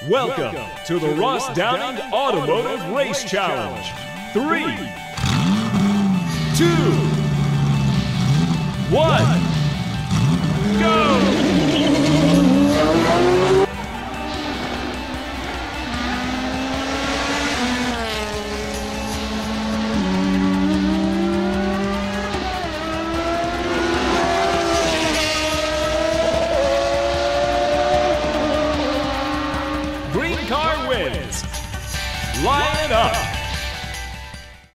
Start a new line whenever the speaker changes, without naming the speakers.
Welcome to the Ross Downing Automotive Race Challenge. 3, 2, 1, go! Green car wins. Line it up.